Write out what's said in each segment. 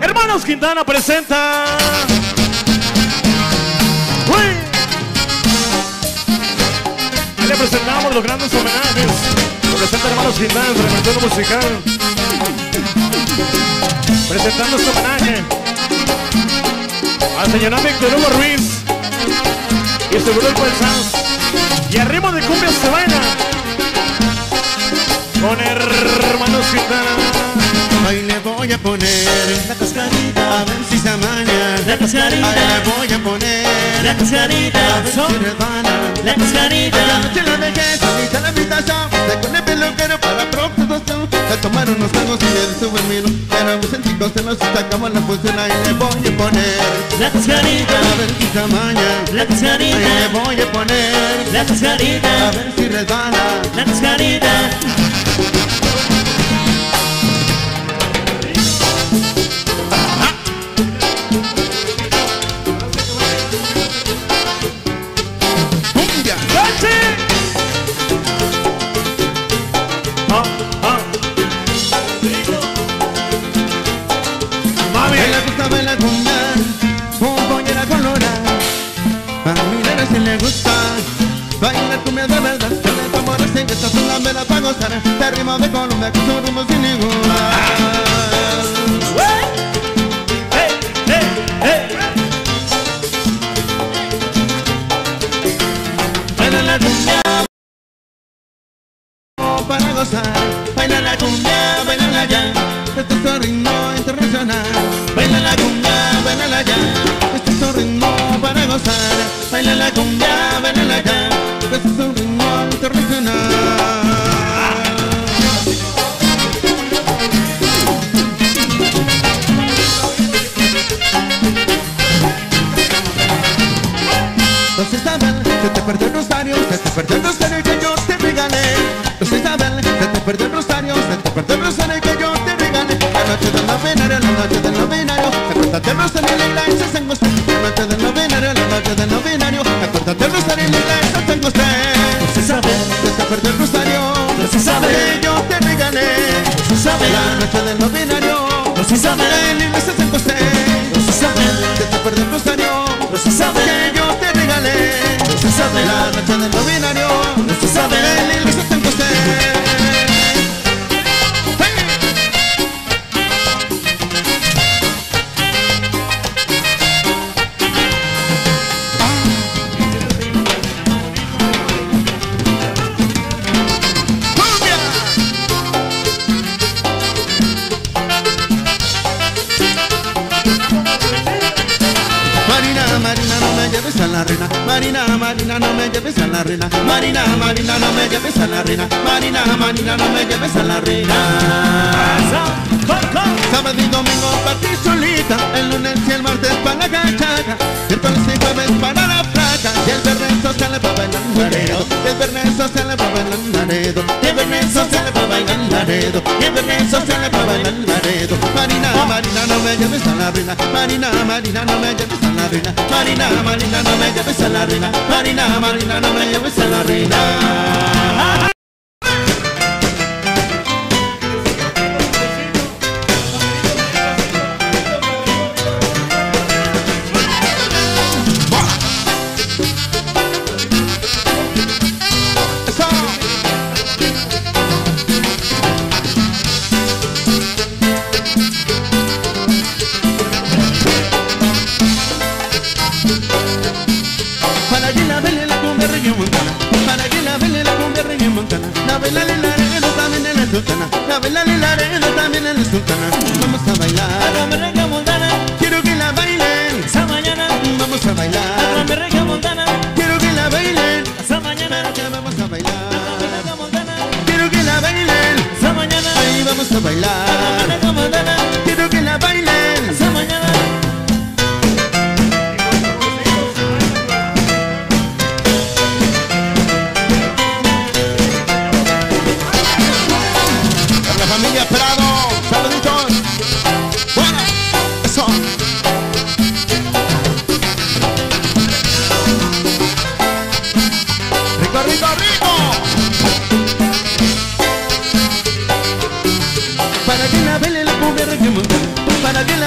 Hermanos Quintana presenta. ¡Uy! Ahí le presentamos los grandes homenajes. Lo presenta Hermanos Quintana, el repertorio musical. Presentando este homenaje al señor Víctor Hugo Ruiz y este grupo El Sans. Y al ritmo de cumbia se baila con Hermanos Quintana. Hoy le voy a poner la cascarita, a ver si se amaña. La cascarita. Hoy le voy a poner la cascarita, a ver si resbala. La cascarita. La noche la dejé solita en la habitación, de con el peluquero para procreación. Se tomaron unos tragos y me detuve el miro, pero me sentí con celos y sacamos la función. Ahí le voy a poner la cascarita, a ver si se amaña. La cascarita. Ahí le voy a poner la cascarita, a ver si resbala. La cascarita. La cumbia, pollera colorada. A mi nena si le gusta bailar cumbia de verdad. Se le toma recién que esta es una vela para gozar. De ritmo de Colombia con su ritmo sin igual. Baila la cumbia para gozar. Baila la cumbia, baila ya. Este es un ritmo internacional. Baila la cumbia, baila ya. Este es un ritmo para gozar. Baila la cumbia, baila ya. Este es un ritmo internacional. Los Isabel, se te perdió el rosario, se te perdió el rosario que yo te regalé. Los Isabel, se te perdió el rosario, se te perdió el rosario que yo te regalé. La noche del novenario, la noche del novenario, acuérdate el rosario y la iglesia se angosté. La noche del novenario, la noche del novenario, acuérdate el rosario y la iglesia se angosté. Los Isabel, se te perdió el rosario, los Isabel, que yo te regalé. Los Isabel, la noche del novenario, los Isabel, la iglesia se angosté. Los Isabel, se te perdió el rosario, los Isabel, que yo te regalé. Los Isabel, la noche del novenario, los Isabel, la iglesia se angosté. Marina, no me lleves a la reina. Marina, Marina, no me lleves a la reina. Marina, Marina, no me lleves a la reina. Marina, Marina, no me lleves a la reina. Sábado y domingo para ti solita, el lunes y el martes para la cachaca, miércoles y jueves para la placa, y el viernes social para bailar Laredo, y el viernes social para bailar Laredo, y el viernes social para bailar Laredo, y el viernes social para bailar Laredo. Marina, Marina, no me lleves a la reina. Marina, Marina, no me lleves a la reina. Marina, Marina, no me lleves a la reina. Marina, Marina, no me lleves a la reina. Para que la baile la cumbia reggaemontana, para que la baile la cumbia reggaemontana, la baila Laredo también en la sultana, la baila Laredo también en la sultana. Vamos a bailar la cumbia reggaemontana, quiero que la bailen esa mañana. Vamos a bailar la cumbia reggaemontana, quiero que la bailen esa mañana. Vamos a bailar la cumbia reggaemontana, quiero que la bailen esa mañana. Ahí vamos a bailar la cumbia reggaemontana, quiero que la bailen esa mañana. Familia Prado, saluditos.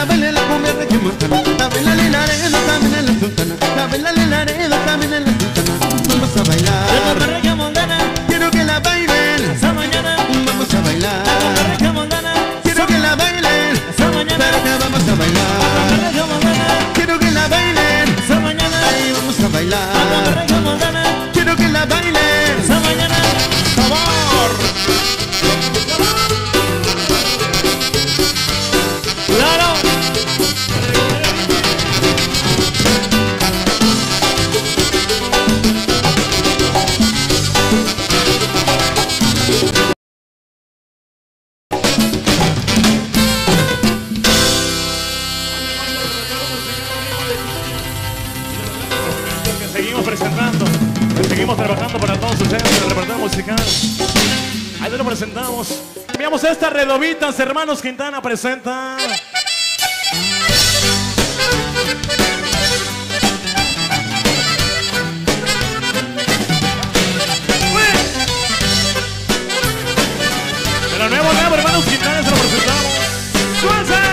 la baila la cumbia regiomontana, la baila en Laredo, también en la Sultana, la baila en Laredo, también en la Sultana. Vamos a bailar La cumbia regiomontana, quiero que la bailen esa mañana. vamos a bailar La cumbia regiomontana, quiero que la bailen esa mañana. pero que vamos a La cumbia bailar regiomontana, quiero que la bailen esa mañana. ahí vamos a La cumbia bailar regiomontana, quiero que la bailen esa mañana. ¡Sabor! ¡Claro! Que seguimos presentando, que seguimos trabajando para todos ustedes en el repertorio musical. Ahí te lo presentamos. Enviamos estas redobitas, hermanos Quintana presenta. De lo nuevo, hermanos Quintana, se lo presentamos. ¡Súbanse!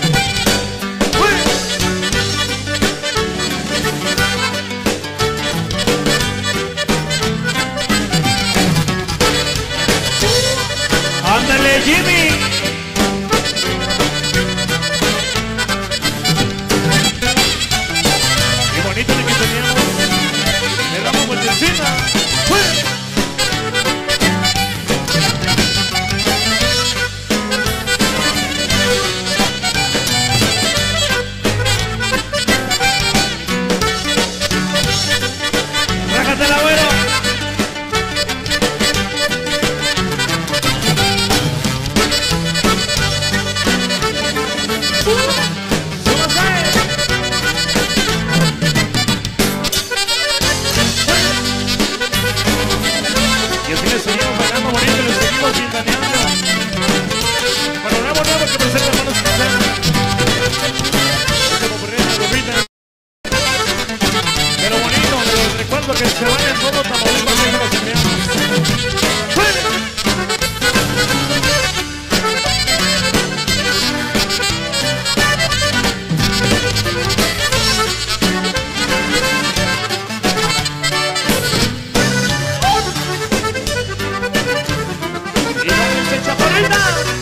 ¡Ándale, Jimmy! ¡Qué bonito el que teníamos! ¡Le damos vueltecita! ¡Rájate la güero! Y así le seguimos bailando bonito, le seguimos quintaneando. Para nuevo que presenta hermanos Quintana. Este popurrí de Lupita. Pero bonito, de los recuerdos que se vayan todos Tamaulipas, que se los enviamos. Y dale, chaparrita.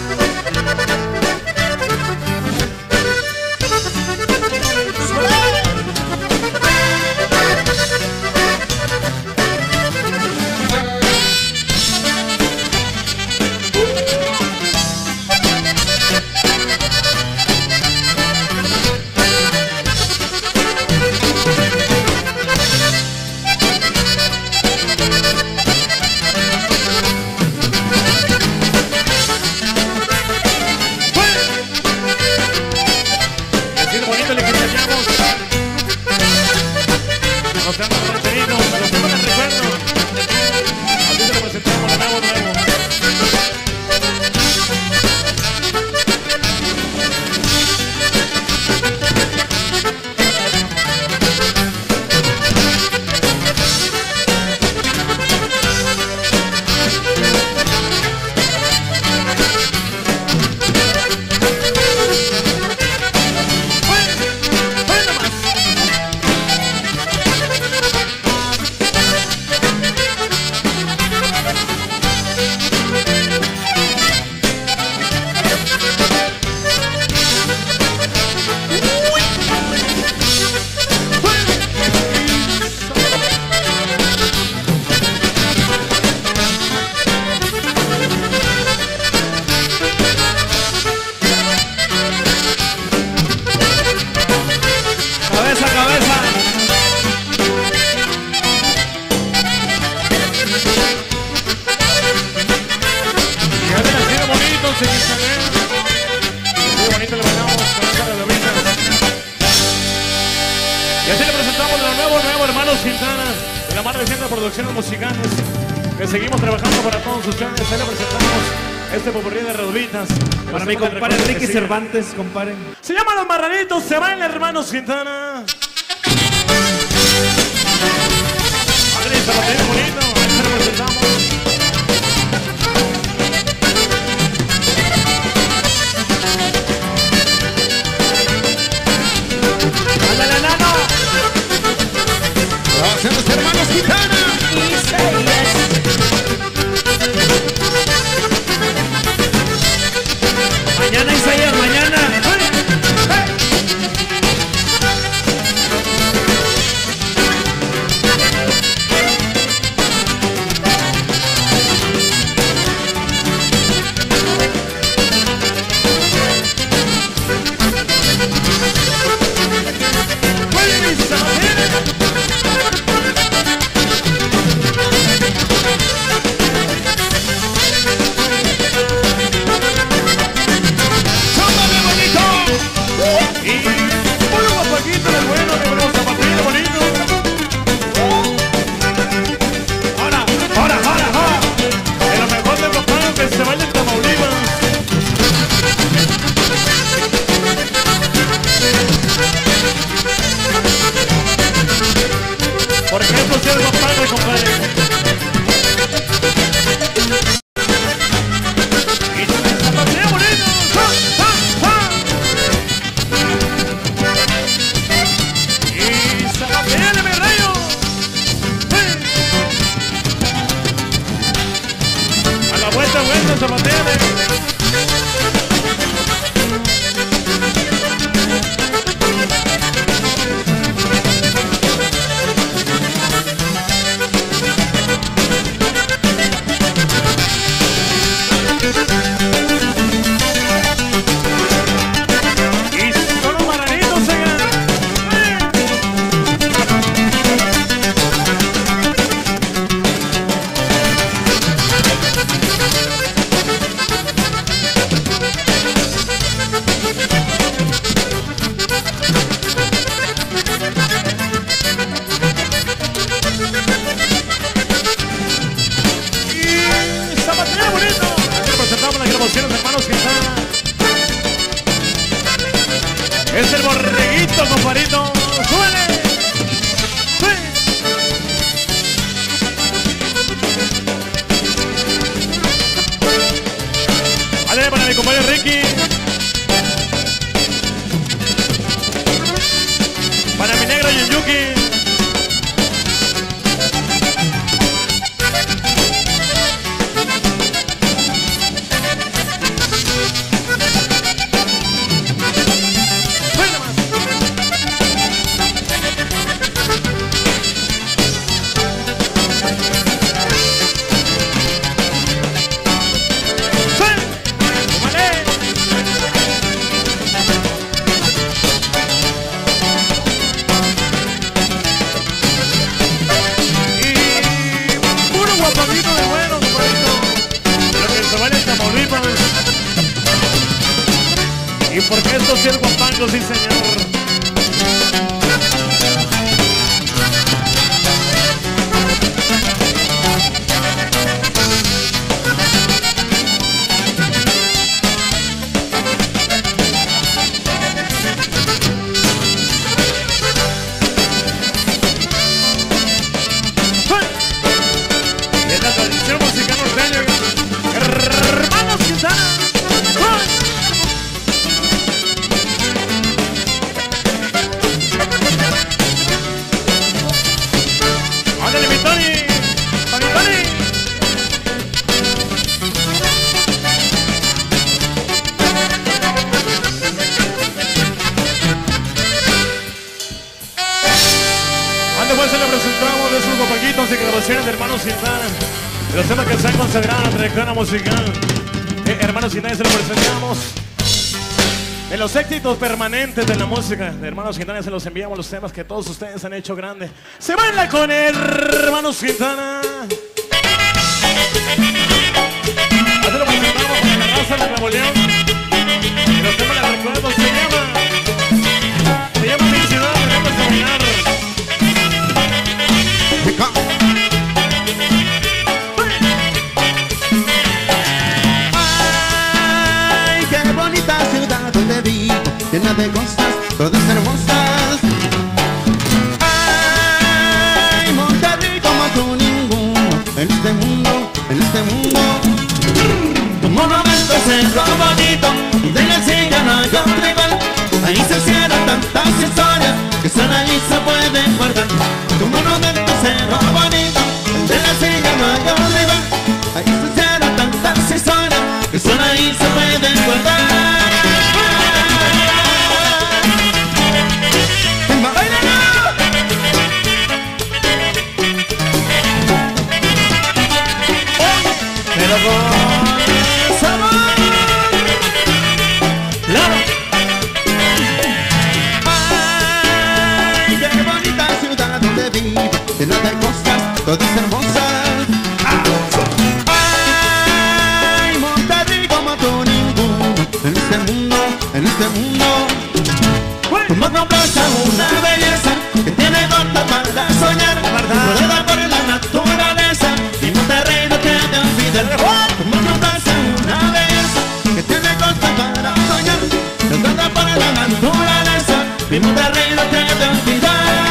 Y así de bonito le quitaríamos. Nos han retenido, los temas de recuerdo. Así se lo presentamos de nuevo. Cabeza, cabeza. Y ya ven así de bonito, se quintanea. Así de bonito le bailamos con esta redobita. Y así le presentamos de lo nuevo, hermanos Quintana, de la más reciente producciones musicales, que seguimos trabajando para todos ustedes. Ahí le presentamos este popurrí de redobitas. Para mi compadre Enrique Cervantes, compadre. Se llaman Los Marranitos, se bailan, hermanos Quintana. Madre, se lo tiene bonito, ahí se lo presentamos. Es el borreguito, compadrito. ¡Súbele! ¡Sí! Vale, para mi compadre Ricky. Para mi negro Yunyuki. Y porque esto sí es guapango, sí señor. Y es la tradición musical norteña, hermanos Quintana. ¡Ándale, mi Tony! ¡Tony, Tony! Antes pues se le presentamos de sus guapaquitos y grabaciones de hermanos Quintana. De los temas que se han consagrado en la trayectoria musical. Hermanos Quintana se lo presentamos. De los éxitos permanentes de la música de hermanos Quintana se los enviamos los temas que todos ustedes han hecho grandes. Se baila con hermanos Quintana. Así lo presentamos con la raza de Nuevo León. Y los temas les recuerdo se llama Mi Ciudad, Debemos Caminar. Ay, qué bonita ciudad donde vivo, llena de cosas, todas hermosas. Ay, Monterrey como tú ninguno, en este mundo, en este mundo. Tu monumento es el bonito, de la silla no hay otro rival. Ahí se cierran tantas historias que solo ahí se pueden guardar. Tu monumento es el bonito, de la silla no hay otro rival. Ahí se cierran tantas historias que solo ahí se pueden guardar. Pero con sabor. Claro. Ay, qué bonita ciudad donde vivo, llena de cosas, todas hermosas. Ay, Monterrey como tú ninguno, en este mundo, en este mundo. Tu mundo plaza una belleza que tiene gota para soñar, rodeada por la naturaleza, y Monterrey no te ha de olvidar. Tu mundo plaza una belleza que tiene gota para soñar, rodeada por la naturaleza, y Monterrey no te ha de olvidar.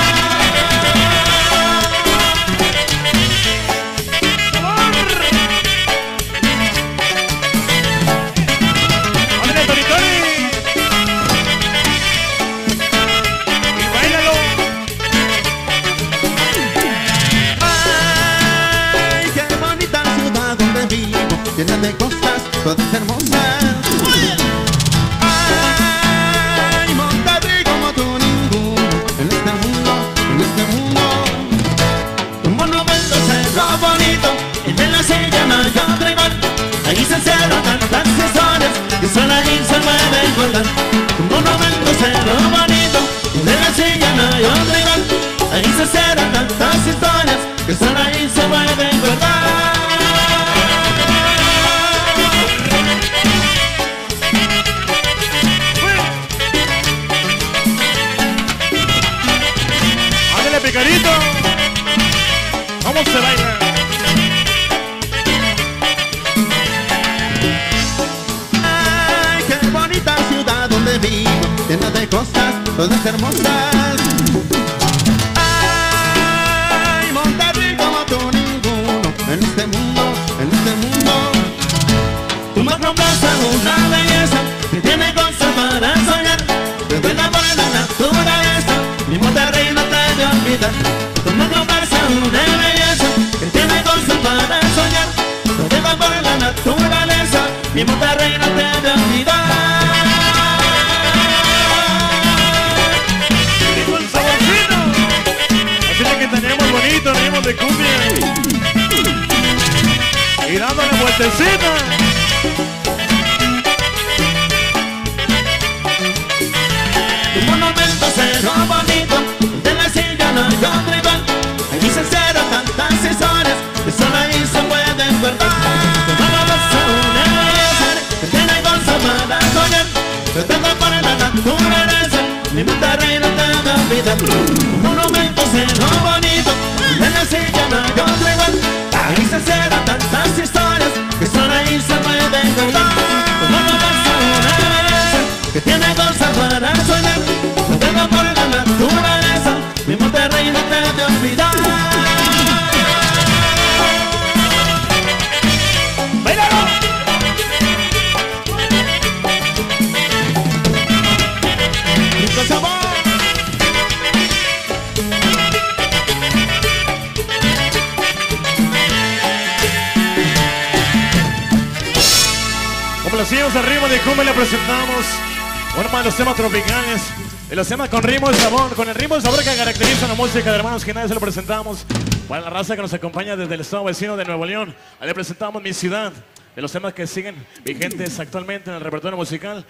¡Ándale, Tony, Tony! ¡Y báilalo! Ay, qué bonita ciudad donde vivo, llena de cosas, todas hermosas. Ay, Monterrey como tú ninguno, en este mundo, en este mundo. Un monumento es lo bonito, y de la silla no hay otro igual. Ahí se cierran tantas historias que solo ahí se pueden guardar. Un monumento es lo bonito, y de la silla no hay otro igual. Ahí se cierran tantas historias que solo ahí se pueden guardar. ¡Ándale, picarito! ¿Cómo se baila? Ay, qué bonita ciudad donde vivo, llena de cosas, todas hermosas. Ay, Monterrey como tú ninguno en este mundo, en este mundo. Tú me compras una belleza que tiene cosas para soñar. Te buena por la naturaleza, mi Monterrey no te debe olvidar. Tú me compras una belleza que tiene cosas para soñar. Te buena por la naturaleza, mi Monterrey no te debe olvidar. ¡Dijo el saborcito! Así de que tenemos bonito, venimos de cumbia. Y dándole vueltecita. Tu monumento será bonito, de la silla no hay otro igual. Ahí se hicieron tantas historias que solo ahí se pueden guardar. Tu monumento una belleza que tiene cosas para soñar. Tratando por la naturaleza, mi Monterrey no te va a olvidar. Tu monumento será bonito, de la silla no hay otro igual. Ahí se hicieron tantas historias que solo ahí se pueden guardar. Tu monumento una belleza que tiene cosas para soñar. Tratando por la naturaleza, mi Monterrey no te debe olvidar. ¡Bailalo! ¡Rico sabor! Complacimos al ritmo de cumbia, le presentamos uno más de los temas tropicales, de los temas con ritmo de sabor, con el ritmo de sabor que caracteriza la música de Hermanos Quintana. Se lo presentamos para la raza que nos acompaña desde el estado vecino de Nuevo León. Ahí le presentamos Mi Ciudad, de los temas que siguen vigentes actualmente en el repertorio musical.